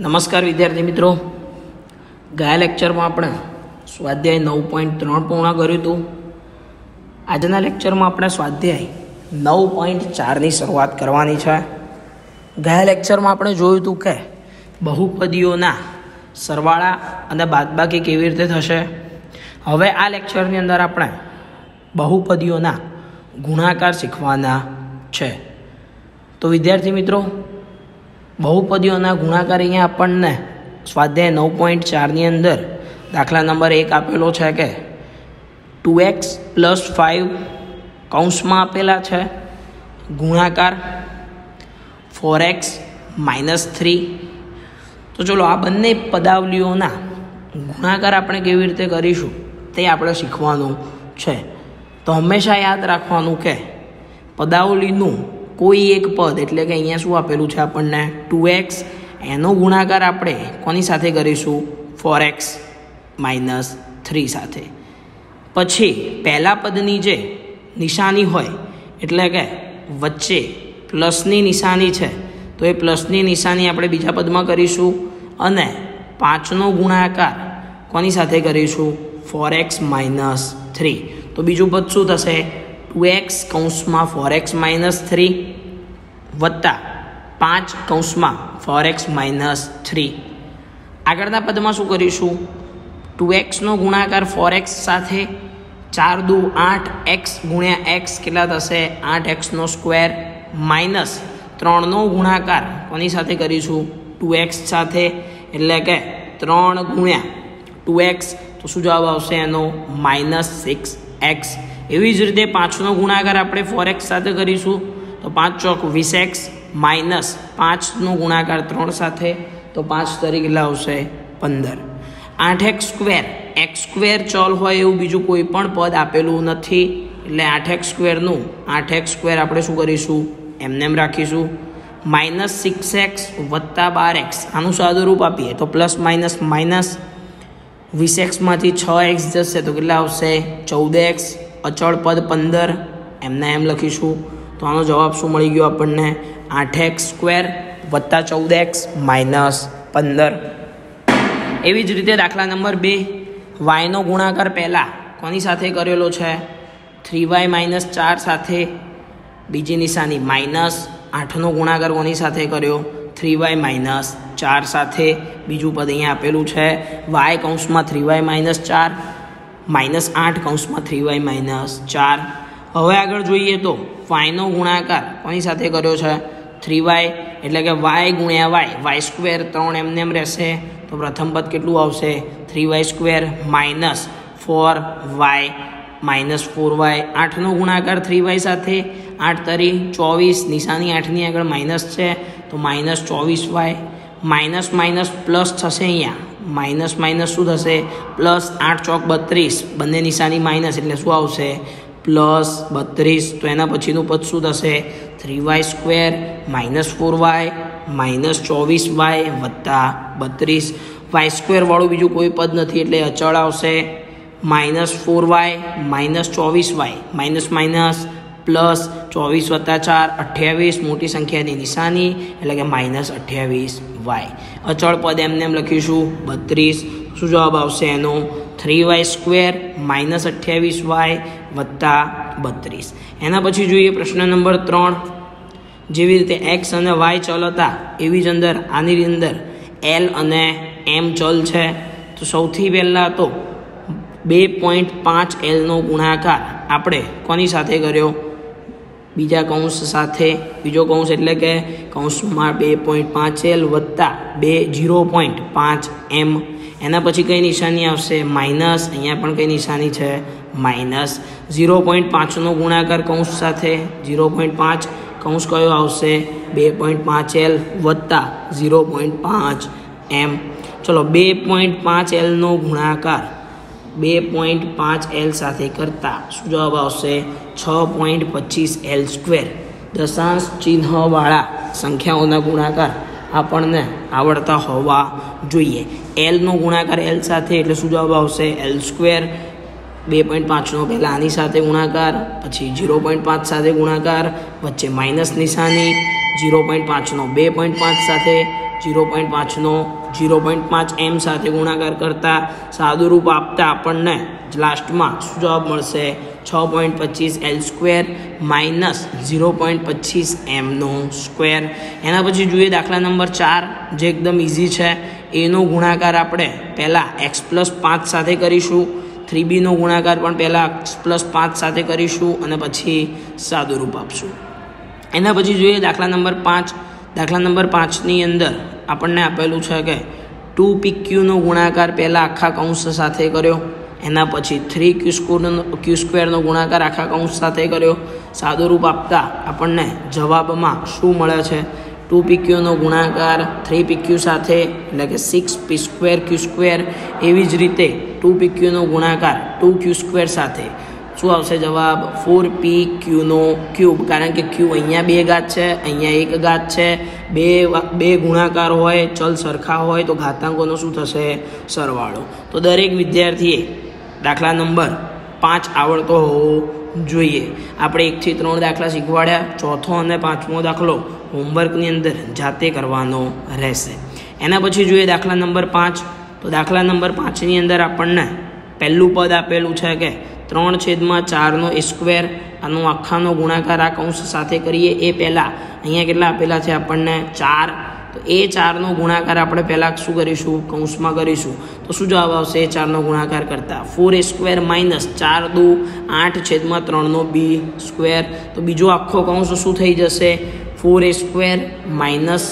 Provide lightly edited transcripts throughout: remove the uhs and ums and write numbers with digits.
નમસ્કાર વિદ્યાર્થી મિત્રો, ગયા લેક્ચરમાં આપણે સ્વાધ્યાય 9.3 પૂર્ણ કર્યું હતું. આજના લેક્ચરમાં આપણે સ્વાધ્યાય 9.4ની શરૂઆત કરવાની છે. ગયા લેક્ચરમાં આપણે જોયું હતું કે બહુપદીઓના સરવાળા અને બાદબાકી કેવી રીતે થશે. હવે આ લેક્ચરની અંદર આપણે બહુપદીઓના ગુણાકાર શીખવાના છે. તો વિદ્યાર્થી મિત્રો, બહુપદીઓના ગુણાકાર અહીંયા આપણને સ્વાધ્યાય 9.4ની અંદર દાખલા નંબર 1 આપેલો છે કે 2x + 5 કૌંસમાં આપેલા છે ગુણાકાર 4x - 3. તો ચલો આ બંને પદાવલીઓના ગુણાકાર આપણે કેવી રીતે કરીશું તે આપણે શીખવાનું છે. તો હંમેશા યાદ રાખવાનું કે પદાવલીનું કોઈ એક પદ, એટલે કે અહીંયા શું આપેલું છે આપણને 2x, એનો ગુણાકાર આપણે કોની સાથે કરીશું? 4x - 3 સાથે. પછી પહેલા પદની જે નિશાની હોય, એટલે કે વચ્ચે પ્લસની નિશાની છે, તો એ પ્લસની નિશાની આપણે બીજા પદમાં કરીશું અને 5નો ગુણાકાર કોની સાથે કરીશું? 4x - 3. તો બીજું પદ શું થશે? 2x કૌંસમાં 4x - 3 વત્તા 5 કૌંસમાં 4x - 3. આગળના પદમાં શું કરીશું? 2xનો ગુણાકાર 4x સાથે 4 દુ 8x ગુણ્યા x કેટલા થશે? 8xનો સ્ક્વેર માઇનસ 3નો ગુણાકાર કોની સાથે કરીશું? 2x સાથે, એટલે કે 3 ગુણ્યા 2x. તો શું જવાબ આવશે એનો? -6x. એવી જ રીતે 5નો ગુણાકાર આપણે 4x સાથે કરીશું, તો 5 ચોક 20x માઇનસ 5નો ગુણાકાર 3 સાથે, તો 5 તરીકે કેટલા આવશે? 15. 8x સ્ક્વેર, x સ્ક્વેર ચલ હોય એવું બીજું કોઈ પણ પદ આપેલું નથી, એટલે 8x સ્ક્વેરનું 8x સ્ક્વેર આપણે શું કરીશું? એમને એમ રાખીશું. -6x વત્તા 12x, આનું સાદુરૂપ આપીએ તો પ્લસ માઇનસ માઇનસ 20xમાંથી 6x જશે તો કેટલા આવશે? 14x. અચળ પદ 15, એમને એમ લખીશું. તો આનો જવાબ શું મળી ગયો આપણને? 8x સ્ક્વેર વત્તા 14x માઇનસ 15. એવી જ રીતે દાખલા નંબર 2, yનો ગુણાકાર પહેલાં કોની સાથે કરેલો છે? 3y - 4 સાથે. બીજી નિશાની માઇનસ 8નો ગુણાકાર કોની સાથે કર્યો? 3y - 4 સાથે. બીજું પદ અહીંયા આપેલું છે y કૌંસમાં 3y - 4 -8 કૌંસમાં 3y - 4. હવે આગળ જોઈએ તો yનો ગુણાકાર કોની સાથે કર્યો છે? 3y, એટલે કે y ગુણ્યા y સ્ક્વેર 3 એમને એમ રહેશે. તો પ્રથમ પદ કેટલું આવશે? 3y square minus 4y minus 4y. 8નો ગુણાકાર 3y સાથે, 8 તરી 24, નિશાની 8ની આગળ માઇનસ છે, તો -24y. માઇનસ માઇનસ પ્લસ થશે અહીંયા, માઇનસ માઇનસ શું થશે? પ્લસ. 8 ચોક 32, બંને નિશાની માઇનસ, એટલે શું આવશે? +32. તો એના પછીનું પદ શું થશે? 3y સ્ક્વેર -4y -24y વત્તા 32. y સ્ક્વેર વાળું બીજું કોઈ પદ નથી, એટલે અચળ આવશે. -4y -24y minus minus plus 24 વત્તા 4 28, મોટી સંખ્યાની નિશાની, એટલે કે -28y. અચળ પદ એમને એમ લખીશું 32. શું જવાબ આવશે એનો? 3y સ્ક્વેર -28y વત્તા 32. એના પછી જોઈએ પ્રશ્ન નંબર 3. જેવી રીતે x અને y ચલ હતા, એવી જ અંદર આની અંદર l અને m ચલ છે. તો સૌથી પહેલાં તો 2.5 lનો ગુણાકાર આપણે કોની સાથે કર્યો? બીજા કૌંસ સાથે. બીજો કૌંસ એટલે કે કૌંસમાં 2.5 l વત્તા 0.5 m. એના પછી કઈ નિશાની આવશે? માઇનસ. અહીંયા પણ કઈ નિશાની છે? માઇનસ. 0.5નો ગુણાકાર કૌંસ સાથે, 0.5 કૌંસ કયો આવશે? 2.5 l વત્તા 0.5 m. ચલો 2.5 lનો ગુણાકાર 2.5 l સાથે કરતા શું જવાબ આવશે? 6.25 l સ્ક્વેર. દશાંશ ચિહ્નવાળા સંખ્યાઓના ગુણાકાર આપણને આવડતા હોવા જોઈએ. lનો ગુણાકાર l સાથે, એટલે શું જવાબ આવશે? l square. 2.5નો પહેલાં આની સાથે ગુણાકાર, પછી 0.5 સાથે ગુણાકાર, વચ્ચે માઇનસ નિશાની, 0.5નો 2.5 સાથે 0.5નો 0.5 એમ સાથે ગુણાકાર કરતા સાદુરૂપ આપતા આપણને લાસ્ટમાં શું જવાબ મળશે 6.25 L² માઇનસ 0.25 એમનો સ્ક્વેર. એના પછી જોઈએ દાખલા નંબર 4 જે એકદમ ઇઝી છે. એનો ગુણાકાર આપણે પહેલાં x+5 સાથે કરીશું. 3b નો ગુણાકાર પણ પહેલાં x+5 સાથે કરીશું અને પછી સાદુરૂપ આપશું. એના પછી જોઈએ દાખલા નંબર 5. દાખલા નંબર 5ની અંદર આપણને આપેલું છે કે 2pq નો ગુણાકાર પહેલાં આખા કૌંસ સાથે કર્યો. એના પછી 3q² નો ગુણાકાર આખા કૌંસ સાથે કર્યો. સાદુરૂપ આપતા આપણને જવાબમાં શું મળે છે 2pq નો ગુણાકાર 3pq સાથે એટલે કે 6p²q². એવી જ રીતે 2pq નો ગુણાકાર 2q² સાથે શું આવશે જવાબ 4pq નો ક્યુબ. કારણ કે q અહીંયા 2 ઘાત છે, અહીંયા 1 ઘાત છે. બે ગુણાકાર હોય, ચલ સરખા હોય તો ઘાતાંકોનો શું થશે સરવાળો. તો દરેક વિદ્યાર્થીએ દાખલા નંબર 5 આવડતો હોવો જોઈએ. આપણે 1 થી 3 દાખલા શીખવાડ્યા. ચોથો અને 5મો દાખલો હોમવર્કની અંદર જાતે કરવાનો રહેશે. એના પછી જોઈએ દાખલા નંબર 5. તો દાખલા નંબર 5ની અંદર આપણને પહેલું પદ આપેલું છે કે 3/4 આનો આખાનો ગુણાકાર આ કૌંસ સાથે કરીએ. એ પહેલાં અહીંયા કેટલા આપેલા છે આપણને 4. તો એ 4નો ગુણાકાર આપણે પહેલાં શું કરીશું કૌંસમાં કરીશું. તો શું જવાબ આવશે 4નો ગુણાકાર કરતાં 4a² માઇનસ 4 દુ 8/3 તો બીજો આખો કૌંસ શું થઈ જશે 4a² માઇનસ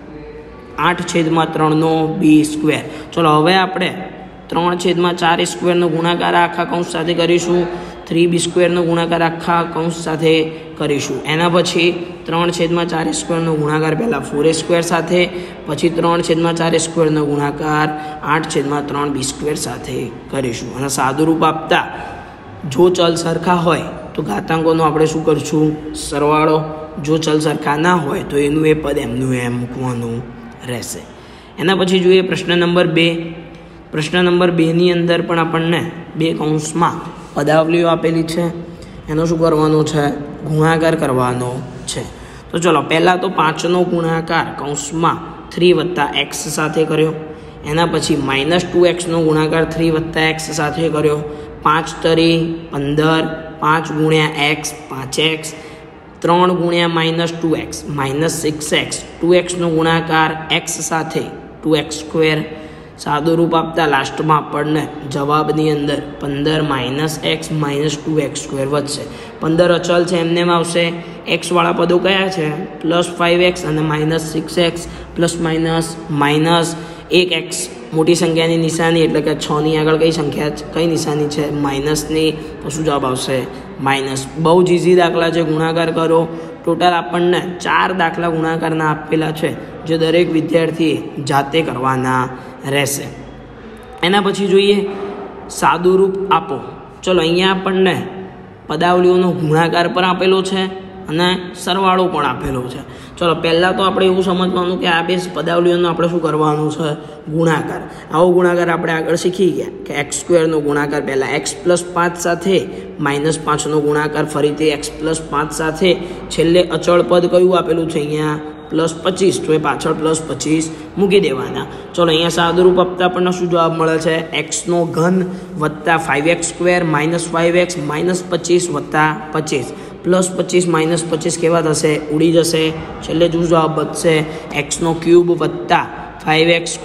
8/3 ચલો હવે આપણે 3/4a² નો ગુણાકાર આખા કૌંસ સાથે કરીશું. 3b² નો ગુણાકાર આખા કૌંસ સાથે કરીશું. એના પછી 3/4a² નો ગુણાકાર પહેલાં 4a² સાથે, પછી 3/4a² નો ગુણાકાર 8/3b² સાથે કરીશું. અને સાદુરૂપ આપતા જો ચલ સરખા હોય તો ઘાતાંકોનો આપણે શું કરીશું સરવાળો. જો ચલ સરખા ના હોય તો એનું એ પદ એમનું એમ મૂકવાનું રહેશે. એના પછી જોઈએ પ્રશ્ન નંબર 2. પ્રશ્ન નંબર 2ની અંદર પણ આપણને 2 કૌંસમાં પદાવલીઓ આપેલી છે. એનો શું કરવાનો છે ગુણાકાર કરવાનો છે. તો ચલો પહેલાં તો 5નો ગુણાકાર કૌંસમાં 3 + x સાથે કર્યો. એના પછી -2x નો ગુણાકાર 3 + x સાથે કર્યો. 5 તરી 15, 5 × x 5x, 3 × -2x -6x, 2x નો ગુણાકાર x સાથે 2x². સાદુરૂપ આપતા લાસ્ટમાં આપણને જવાબની અંદર 15 - x -2x² વધશે. 15 અચલ છે એમને આવશે. એક્સવાળા પદો કયા છે +5x અને -6x ±1x. મોટી સંખ્યાની નિશાની એટલે કે 6ની આગળ કઈ નિશાની છે માઇનસની. તો શું જવાબ આવશે માઇનસ. બહુ જ ઇઝી દાખલા છે. ગુણાકાર કરો. ટોટલ આપણને 4 દાખલા ગુણાકારના આપેલા છે જે દરેક વિદ્યાર્થીએ જાતે કરવાના રહેશે. એના પછી જોઈએ સાદુરૂપ આપો. ચલો અહીંયા આપણને પદાવલીઓનો ગુણાકાર પણ આપેલો છે અને સરવાળો પણ આપેલો છે. ચલો પહેલાં તો આપણે એવું સમજવાનું કે આ બે પદાવલીઓનો આપણે શું કરવાનું છે ગુણાકાર. આવો ગુણાકાર આપણે આગળ શીખી ગયા કે x² નો ગુણાકાર પહેલાં x+5 સાથે -5નો ગુણાકાર ફરીથી x+5 સાથે છેલ્લે અચળ પદ કયું આપેલું છે અહીંયા +25. તો એ પાછળ +25 મૂકી દેવાના. ચલો અહીંયા સાદુરૂપ આપતા આપણને શું જવાબ મળે છે x² વત્તા 5x² -5x -25 વત્તા 25. +25 -25 કેવા થશે ઉડી જશે. છેલ્લે જો જવાબ બચશે x³ વત્તા 5x²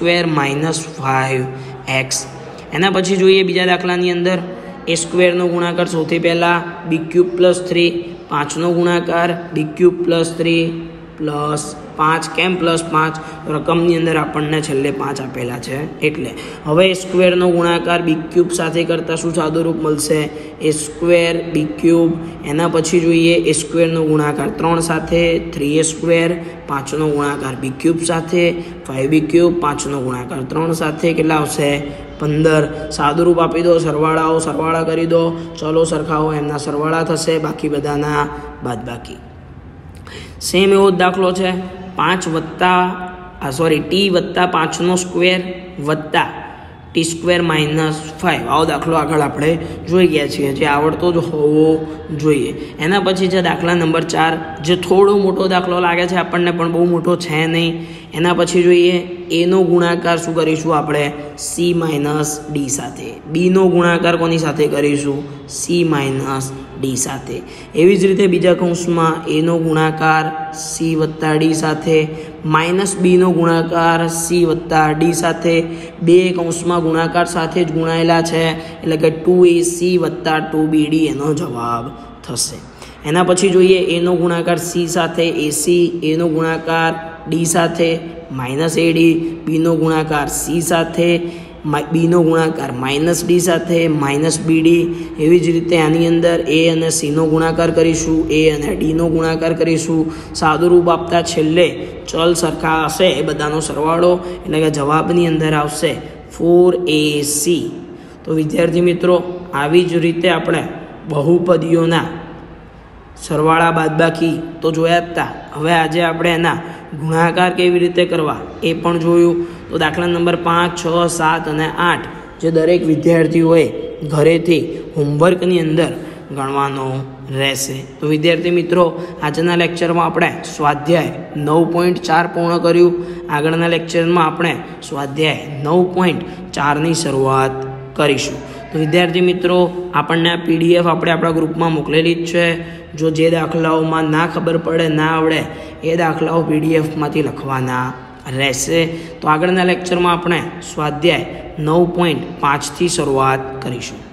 -5x. એના પછી જોઈએ બીજા દાખલાની અંદર a² નો ગુણાકાર સૌથી પહેલાં b³ + 3. 5નો ગુણાકાર b³ + 3 +5. કેમ +5? રકમની અંદર આપણને છેલ્લે 5 આપેલા છે એટલે. હવે a² નો ગુણાકાર b³ સાથે કરતાં શું સાદુરૂપ મળશે a² b³. એના પછી જોઈએ a² નો ગુણાકાર 3 સાથે 3a². 5નો ગુણાકાર b³ સાથે 5b³. 5નો ગુણાકાર 3 સાથે કેટલા આવશે 15. સાદુરૂપ આપી દો. સરવાળા કરી દો. ચલો સરખાઓ એમના સરવાળા થશે, બાકી બધાના બાદબાકી. સેમ એવો દાખલો છે t + 5નો સ્ક્વેર વત્તા t² -5 આવો દાખલો આગળ આપણે જોઈ ગયા છીએ, જે આવડતો જ હોવો જોઈએ. એના પછી છે દાખલા નંબર 4, જે થોડો મોટો દાખલો લાગે છે આપણને પણ બહુ મોટો છે નહીં. એના પછી જોઈએ એનો ગુણાકાર શું કરીશું આપણે c - d સાથે. બીનો ગુણાકાર કોની સાથે કરીશું? c - d સાથે. એવી જ રીતે બીજા કૌંસમાં એનો ગુણાકાર c + d સાથે, -bનો ગુણાકાર c + d સાથે. બે કૌંસમાં ગુણાકાર સાથે જ ગુણાયેલા છે એટલે કે 2ac + 2bd એનો જવાબ થશે. એના પછી જોઈએ એનો ગુણાકાર c સાથે ac, એનો ગુણાકાર d સાથે -ad, બીનો ગુણાકાર c સાથે, બીનો ગુણાકાર -d સાથે -bd. એવી જ રીતે આની અંદર a અને c નો ગુણાકાર કરીશું, a અને d નો ગુણાકાર કરીશું. સાદું રૂપ આપતા છેલ્લે ચલ સરખા હશે એ બધાનો સરવાળો એટલે કે જવાબની અંદર આવશે 4ac. તો વિદ્યાર્થી મિત્રો આવી જ રીતે આપણે બહુપદીઓના સરવાળા બાદબાકી તો જોયા જ હતા. હવે આજે આપણે એના ગુણાકાર કેવી રીતે કરવા એ પણ જોયું. તો દાખલા નંબર 5, 6, 7 અને 8 જે દરેક વિદ્યાર્થીઓએ ઘરેથી હોમવર્કની અંદર ગણવાનો રહેશે. તો વિદ્યાર્થી મિત્રો આજના લેક્ચરમાં આપણે સ્વાધ્યાય 9.4 પૂર્ણ કર્યું. આગળના લેક્ચરમાં આપણે સ્વાધ્યાય 9.4ની શરૂઆત કરીશું. તો વિદ્યાર્થી મિત્રો આપણને આ PDF આપણે આપણા ગ્રુપમાં મોકલેલી જ છે. જો જે દાખલાઓમાં ના ખબર પડે, ના આવડે એ દાખલાઓ PDFમાંથી લખવાના રહેશે. તો આગળના લેક્ચરમાં આપણે સ્વાધ્યાય 9.5થી શરૂઆત કરીશું.